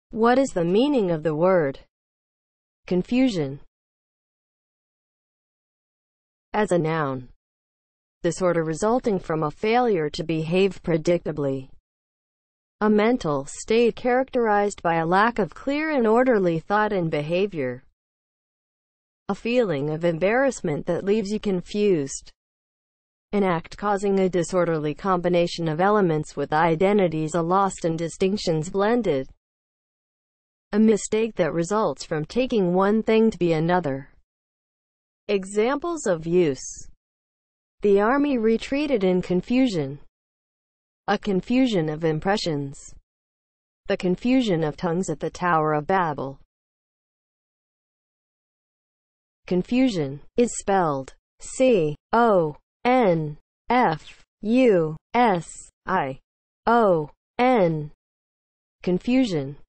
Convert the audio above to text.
What is the meaning of the word confusion as a noun? Disorder resulting from a failure to behave predictably. A mental state characterized by a lack of clear and orderly thought and behavior. A feeling of embarrassment that leaves you confused. An act causing a disorderly combination of elements with identities lost and distinctions blended. A mistake that results from taking one thing to be another. Examples of use. The army retreated in confusion. A confusion of impressions. The confusion of tongues at the Tower of Babel. Confusion is spelled C-O-N-F-U-S-I-O-N. Confusion